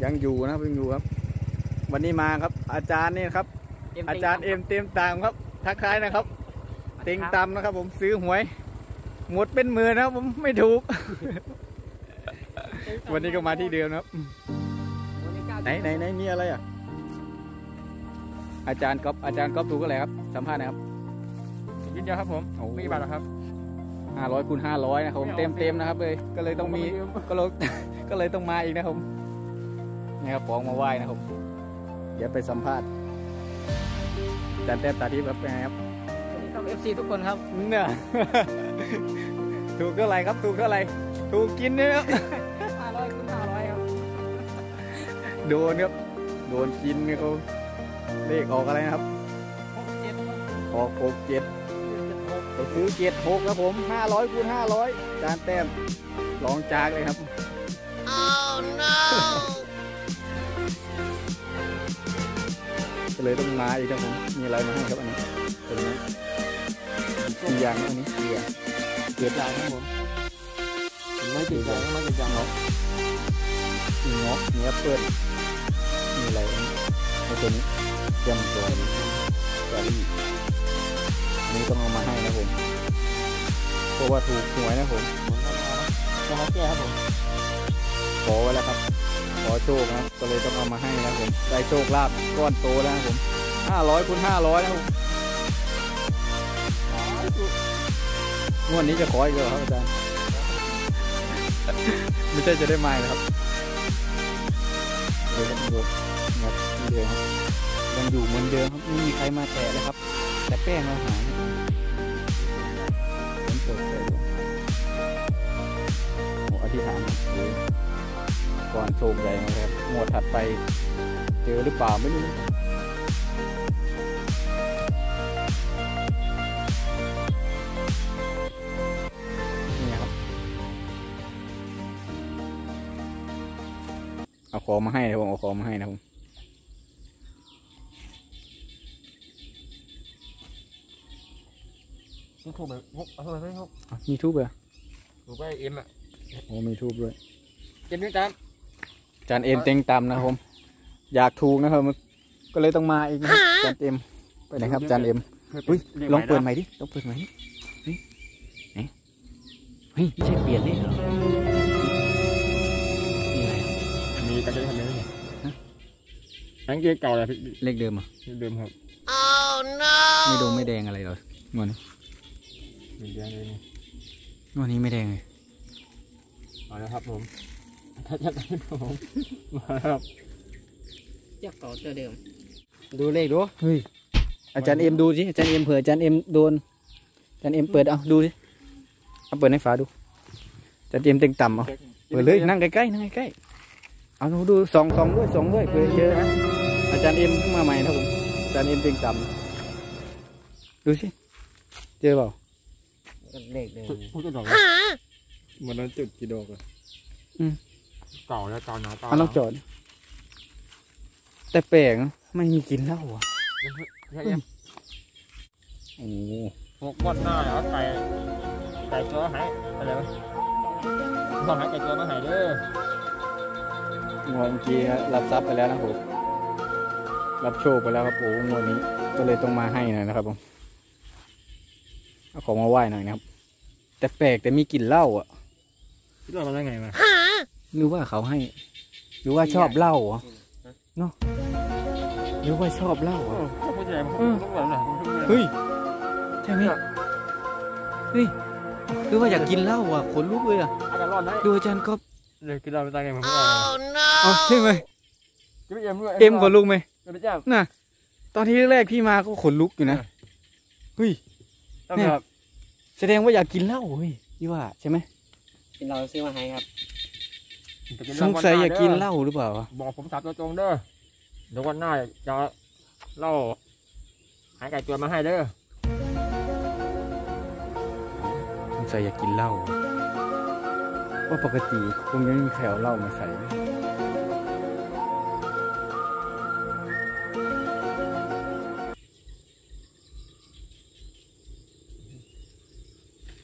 ยังอยู่นะครับยังอยู่ครับวันนี้มาครับอาจารย์นี่ครับอาจารย์เอ็มเต็มตามครับทักทายนะครับเต็งตำนะครับผมซื้อหวยหมดเป็นหมื่นนะครับผมไม่ถูก วันนี้ก็มาที่เดิมนะครับไหนมีอะไรอ่ะอาจารย์ก๊อฟถูกอะไรครับสัมภาษณ์นะครับยินดีครับผมไม่กี่บาทหรอครับ 500 คูณ 500นะครับผมเต็มนะครับเลยก็เลยต้องมีก็เลยต้องมาอีกนะครับผมนี่ครับของมาไหว้นะครับเดี๋ยวไปสัมภาษณ์อาจารย์แต้มตาทิพย์ครับเป็นไงครับต้อง FC ทุกคนครับเนี่ยถูกเท่าไหร่ครับถูกเท่าไหร่ถูกกินเนี่ยครับ 500 คูณ 500ครับโดนครับโดนกินเนี่ยเขาเลขออกอะไรนะครับออก67ก็ซื้อ76ครับผม500 คูณ 500จานแต้มลองจากเลยครับ oh no ก็เลยต้องมาอีกครับผมมีอะไรมาให้ครับอันนี้เป็นไงกี่อย่างอันนี้กี่อย่างเกลือจางครับผมไม่กี่อย่างไม่กี่อย่างหรอกมีเนื้อเปิ้ลมีอะไรในตัวนี้เจียมตัวนี้นี่ต้องเอามาให้นะผมเพราะว่าถูกหวยนะผมจะมาแก้ครับผมขอไว้แล้วครับขอโชคนะก็เลยต้องเอามาให้นะผมได้โชคลาภก้อนโตแล้วนะผม500 คูณ 500นะผมงวดนี้จะขออีกแล้วครับอาจารย์ไม่ใช่จะได้มานะครับเดี๋ยวครับเดี๋ยวยังอยู่เหมือนเดิมครับไม่มีใครมาแตะเลยครับแต่แป้งเราหายผมเปิดเลยโอ้อธิษฐานก่อนโชคใหญ่นะครับหมวดถัดไปเจอหรือเปล่าไม่รู้นี่ครับเอาของมาให้นะผมเอาของมาให้นะผมมีทูบแบบเอาอะไรไหมครับมีทูบเหรอถูกไปเอ็มอ่ะโอ้มีทูบด้วยเอ็มนี่จานเอ็มเต็งตำนะครับผมอยากถูกนะครับก็เลยต้องมาอีกนะจานเอ็มไปไหนครับจานเอ็มอุ้ยลองเปิดใหม่ดิลองเปิดใหม่ดิเฮ้ยไม่ใช่เปลี่ยนเลขเหรอนี่อะไรมีการจะทำอะไรเนี่ยอันเก่เก่าเลยเลขเดิมอ่ะเดิมครับ oh no ไม่ดงไม่แดงอะไรหรองวดนี้ไม่แดงเลยงวดนี้ไม่แดงเลยมาแล้วครับผมถ้าจะได้ผมมาครับยักษ์เก่าเจอเดิมดูเลขดูเฮ้ยอาจารย์เอ็มดูสิอาจารย์เอ็มเผื่ออาจารย์เอ็มโดนอาจารย์เอ็มเปิดเอาดูสิเอาเปิดให้ฝาดูอาจารย์เอ็มเต็งต่ำเอาเปิดเลยนั่งใกล้ๆเอาดูส่องด้วยเผื่อเจออาจารย์เอ็มขึ้นมาใหม่นะผมอาจารย์เอ็มเต็งต่ำดูสิเจอเปล่าเลขเดิมพูดกันต่อมันนั้นจุดกี่ดอกอะเก่าแล้วเก่าหนาเก่าลองจอดแต่แปลกไม่มีกินเหล้าอ่ะโอ้หกวันหน้าแล้วไก่ตัวหายอะไรวะต้องหายไก่ตัวมาหายเด้องวดเมื่อกี้รับทรัพย์ไปแล้วนะผมรับโชคไปแล้วครับโอ้งวดนี้ก็เลยต้องมาให้หน่อยนะครับผมเอาของมาไหว้หน่อยนะครับแต่แปลกแต่มีกลิ่นเหล้าอ่ะคิดว่าเราได้ไงมาหรือว่าเขาให้หรือว่าชอบเหล้าอ่ะเนาะหรือว่าชอบเหล้าอ่ะเฮ้ยใช่ไหมเฮ้ยหรือว่าอยากกินเหล้าอ่ะขนลุกเลยอ่ะดูอาจารย์ก็เลยกินเหล้าไม่ได้ไงผมอ๋อใช่ไหมเอ็มขนลุกไหมน่ะตอนที่แรกพี่มาก็ขนลุกอยู่นะเฮ้ยเนี่ยแสดงว่าอยากกินเหล้าเฮ้ยพี่ว่าใช่ไหมกินเหล้าซื้อมาให้ครับสงสัยอยากกินเหล้าหรือเปล่าบอกผมถามตรงเด้อเดี๋ยววันหน้าจะเหล้าหายไก่ตัวมาให้เด้อสงสัยอยากกินเหล้าว่าปกติคงยังไม่มีใครเอาเหล้ามาใส่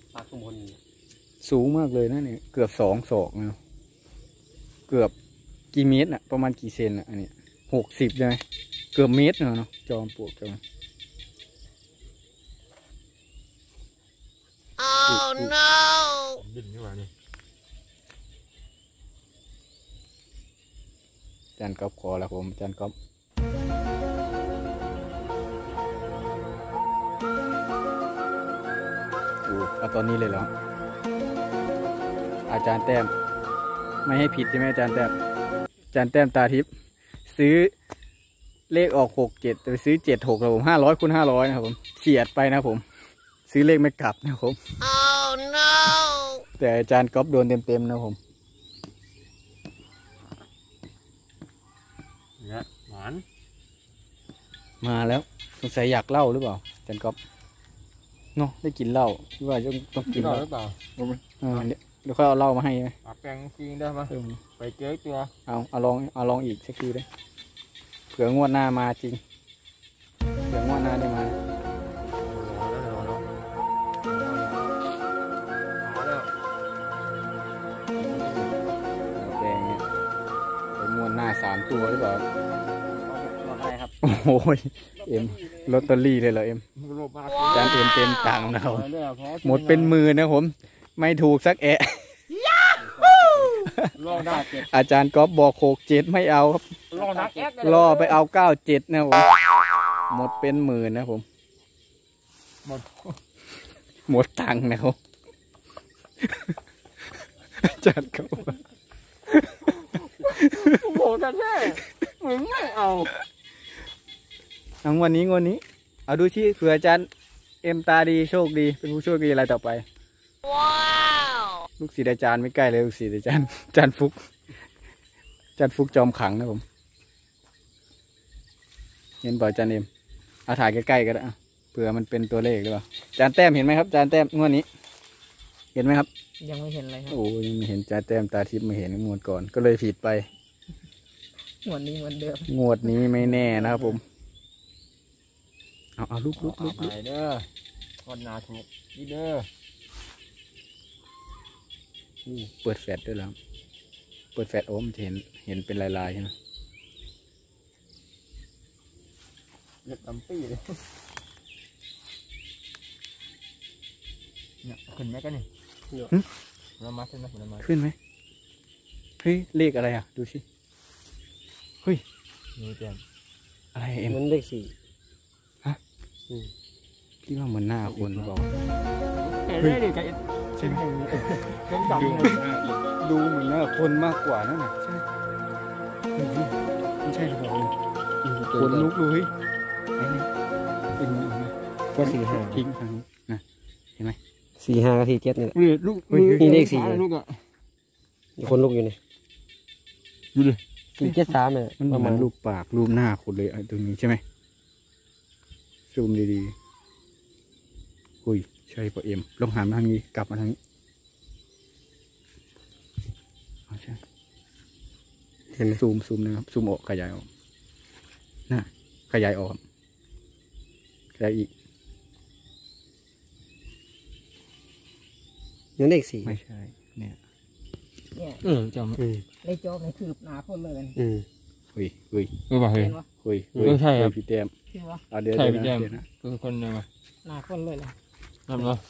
สูงมากเลยนะเนี่ยเกือบ2 ศอกนะเกือบกี่เมตรน่ะประมาณกี่เซนน่ะอันนี้60ใช่ไหมเกือบเมตรเนาะจอมปลวกจอมดิ้นนี่หว่านี่อาจารย์ก๊อฟขอแล้วผมอาจารย์ก๊อฟเอาตอนนี้เลยเหรออาจารย์แต้มไม่ให้ผิดใช่ไหมอาจารย์แต้มอาจารย์แต้มตาทิพย์ซื้อเลขออก67แต่ไปซื้อ76ครับผม500 คูณ 500นะครับผมเฉียดไปนะผมซื้อเลขไม่กลับนะครับผม oh no แต่อาจารย์ก๊อฟโดนเต็มๆนะผมเนี่ยหวานมาแล้วสงสัยอยากเล่าหรือเปล่าอาจารย์ก๊อฟเนาะได้กินเหล้าที่ว่าต้องกินเหล้าหรือเปล่าเดี๋ยวค่อยเอาเหล้ามาให้ไหมแปลงจริงได้ไหมไปเจอตัวเอาลองอีกสักทีได้เผื่องวดหน้ามาจริงเผื่องวดหน้าได้มาแดงเนี่ยไปงวดหน้า3 ตัวหรือเปล่าอะไรครับโอ้ยเอ็มลอตเตอรี่เลยเหรอเอ็มอาจารย์เอ็มเต็มตังค์นะครับหมดเป็นหมื่นนะผมไม่ถูกสักแอะอาจารย์ก๊อฟบอก67ไม่เอาครับล่อไปเอา97นะผมหมดเป็นหมื่นนะผมหมดตังค์นะครับอาจารย์ก๊อฟโหแต่แท้มึงไม่เอางวดนี้เอาดูชี้เผื่ออาจารย์เอ็มตาดีโชคดีเป็นผู้โชคดีอะไรต่อไปว้าวลูกศิษย์อาจารย์ไม่ใกล้เลยลูกศิษย์อาจารย์ฟุกจอมขังนะผมเห็นบ่อยอาจารย์เอ็มเอาถ่ายใกล้ๆก็ได้เผื่อมันเป็นตัวเลขหรือเปล่าอาจารย์แต้มเห็นไหมครับอาจารย์แต้มงวดนี้ เห็นไหมครับยังไม่เห็นอะไรครับโอ้ยังไม่เห็นอาจารย์แต้มตาทิพย์ไม่เห็นงวดก่อนก็เลยผิดไปงวดนี้เหมือนเดิมงวดนี้ไม่แน่นะครับผมเอาลุกไปเด้อคนนาถูกนี่เด้อเปิดแฟลชด้วยแล้วเปิดแฟลชโอ้มันเห็นเป็นลายๆใช่ไหมเล็ดลำปีเลยเนี่ยขึ้นไหมกันนี่เรามาขึ้นไหมขึ้นไหมเฮ้ยเลขอะไรอ่ะดูสิเฮ้ยนี่เต็มอะไรเอ็มมันเลข4 ฮะคิดว่าเหมือนหน้าคนหรือเปล่าเฮ้ยใช่ไหมดูเหมือนหน้าคนมากกว่านั่นน่ะใช่ไม่ใช่หรือเปล่าคนลุกเลยเป็นก็45 ทิ้งทางนี้นะเห็นไหม 45กับ47นี่แหละลูกนี่เลข4ลูกอ่ะคนลูกอยู่นี่ดูดิ 473เนี่ยมันเหมือนรูปปากรูปหน้าคนเลยตรงนี้ใช่ไหมซูมดีๆอุ้ยใช่ป่ะเอ็มลองหันมาทางนี้กลับมาทางนี้ใช่เห็นซูมนะครับซูมออกขยายออกน่ะขยายออกขยายอีกยังเลข4 ไม่ใช่เนี่ยจำเลขจอบในคืบหนาคนเลยอุ้ยไม่ว่าเฮ้ยไม่ใช่ครับพี่เต็มเดี๋ยวพี่เต็มคือคนไหนมาหนาคนเลยทำเหรอ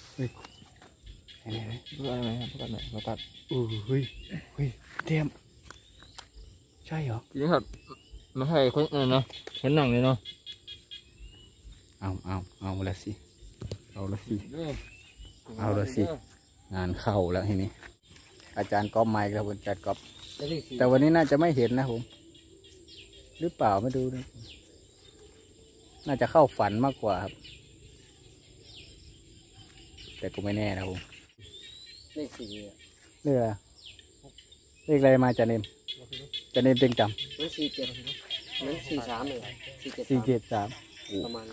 อะไรครับประกัดเฮ้ยเต็มใช่เหรอยังครับไม่ใช่คนเนาะคนหนังเลยเนาะเอาละสิงานเข้าแล้วทีนี้อาจารย์ก๊อฟไมค์ครับอาจารย์ก๊อฟแต่วันนี้น่าจะไม่เห็นนะผมหรือเปล่าไม่ดูนะน่าจะเข้าฝันมากกว่าครับแต่ก็ไม่แน่นะผมเลข4 เลขอะไรมาอาจารย์เนมเต็งจำมัน47มัน43เลย 473 ประมาณ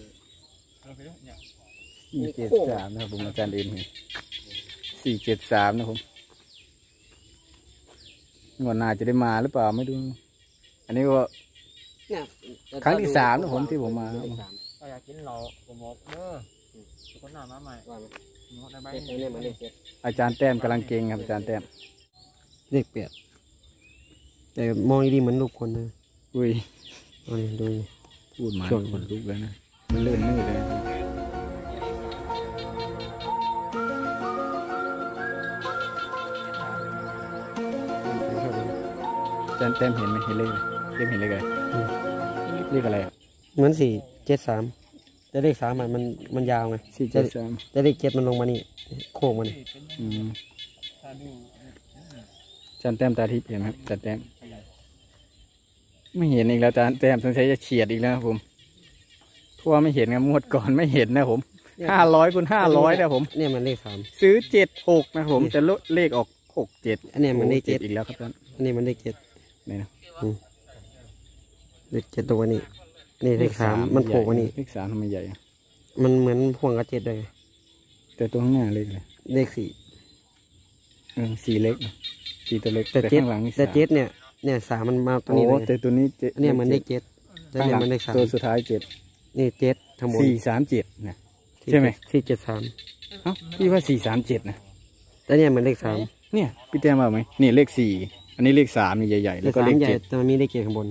473นะครับผมอาจารย์เนม473นะผมงวดหน้าจะได้มาหรือเปล่าไม่ดูอันนี้ก็ครั้งที่3นะผมที่ผมมาอยากกินเหล้าผมบอกคนหน้ามาใหม่อาจารย์แต้มกำลังเก่งครับอาจารย์แต้มเลข8 แต่มองดีๆเหมือนรูปคนนะอุ้ยเอาดิดูดิพูดมาขนลุกแล้วนะมันเลื่อนมืดเลยนะอาจารย์แต้มเห็นไหมเห็นเลขไหมเต็มเห็นเลขอะไรเลขอะไรอ่ะเหมือน473แต่เลข3มันยาวไง 473 แต่เลข7มันลงมานี่โค้งมานี่อาจารย์แต้มตาทิพย์เห็นไหมครับอาจารย์แต้มไม่เห็นอีกแล้วอาจารย์แต้มสงสัยจะเฉียดอีกแล้วนะผมทั่วไม่เห็นครับงวดก่อนไม่เห็นนะผม500 คูณ 500นะผมเนี่ยมันเลข3 ซื้อ76นะผมแต่เลขออก67 อันนี้มันเลข7 อีกแล้วครับท่านอันนี้มันเลข7 นี่นะเลข7ตัวนี้นี่เลข3มันโผล่มานี่เลข3ทำไมใหญ่อะมันเหมือนพ่วงกับ7เลยแต่ตัวข้างหน้าเลขอะไรเลข4 4เล็กนะ4ตัวเล็กแต่ข้างหลังนี่แต่ 3 เนี่ย3มันมาตัวโอ้นี้เลยแต่ตัวนี้7 อันนี้มันเลข7แต่ข้างเนี่หยลังมันเลขตัว 3 สุดท้าย7 นี่7ทั้งหมด 437นะ ใช่ไหม 473 เอ้าพี่ว่า437นะแต่เนี่ยมันเลข3 เนี่ยพี่แต้มว่าไหมนี่เลข4อันนี้เลข3นี่ใหญ่ๆแล้วก็เลขใหญ่ 7 แต่มันมีเลข7ข้างบน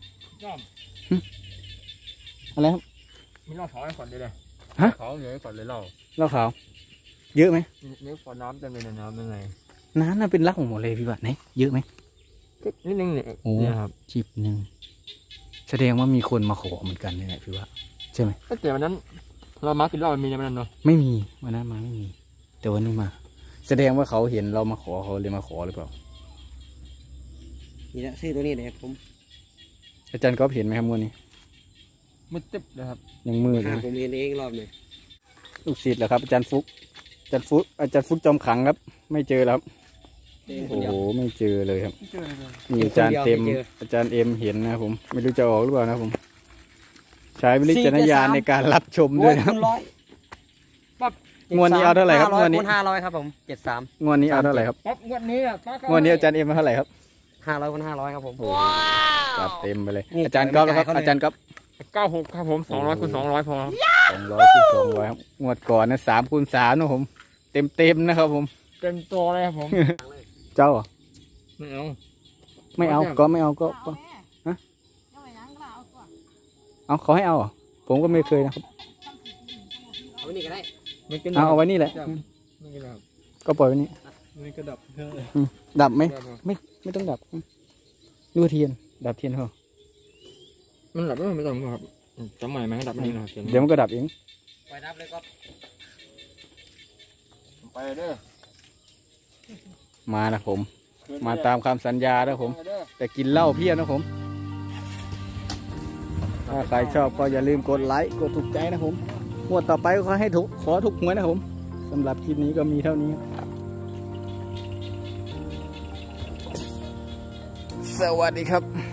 อะไรครับมีเหล้าขาวให้ก่อนเลยฮะขาวเหลือให้ก่อนเลยเหล้าเหล้าขาวเยอะไหมนี่ขอน้ำเต็มเลยน้ำยังไงน้ำน่ะเป็นเหล้าหมดเลยพี่ว่าไหนเยอะไหมนิดนึงเนี่ยโอ้เนี่ยครับจิบหนึ่งแสดงว่ามีคนมาขอเหมือนกันเนี่ยพี่ว่าใช่ไหมแต่วันนั้นเรามากินเหล้ามันมีในวันนั้นเนาะไม่มีวันนั้นมาไม่มี แต่วันนี้มา แสดงว่าเขาเห็นเรามาขอเขาเลยมาขอหรือเปล่านี่แหละซื้อตัวนี้เลยผมอาจารย์ก๊อฟเห็นไหมครับงวดนี้มืดตึ๊บเลยครับยังมืดเลยผมเห็นเองรอบนึงลูกศิษย์เหรอครับอาจารย์ฟุกอาจารย์ฟุกจอมขังครับ ไม่เจอแล้วครับโอ้โหไม่เจอเลยครับมีอาจารย์เต็มอาจารย์เอ็มเห็นนะครับผมไม่รู้จะออกหรือเปล่านะผมใช้วิจารณญาณในการรับชมด้วยนะครับงวดนี้เอาเท่าไหร่ครับงวดนี้ 500ครับผม73 งวดนี้เอาเท่าไหร่ครับปั๊บงวดนี้อ่ะป้าก็งวดนี้อาจารย์เอ็มเอาเท่าไหร่ครับ 500คูณ500ครับผมจัดเต็มไปเลยนี่อาจารย์ก๊อฟนะครับจ่ายไม่ได้เขาเลยอาจารย์ก๊อฟ 96ครับผม200คูณ200พอ 200 คูณ 200ครับงวดก่อนนะ3 คูณ 3นะผมเต็มนะครับผมเต็มตัวเลยครับผมเจ้าเหรอไม่เอาไม่เอาก็ไม่เอาก็ฮะเอาเขาให้เอาเหรอผมก็ไม่เคยนะครับเอานี่ก็ได้ไม่กินเอาไว้นี่แหละไม่กินครับก็ปล่อยไว้นี่นี่ก็ดับเครื่องเลยดับไหมไม่ต้องดับดูเทียนดับเทียนเขามันดับไม่ต้องครับจำใหม่ไหมดับเองนะครับเดี๋ยวมันก็ดับเองปล่อยดับเลยก็ไปเด้อมานะผม มาตามคำสัญญานะผม แต่กินเหล้าเพี้ยนะผม ถ้าใครชอบก็อย่าลืมกดไลค์กดถูกใจนะผมงวดต่อไปก็ขอให้ขอถูกหวยนะผมสำหรับคลิปนี้ก็มีเท่านี้ สวัสดีครับ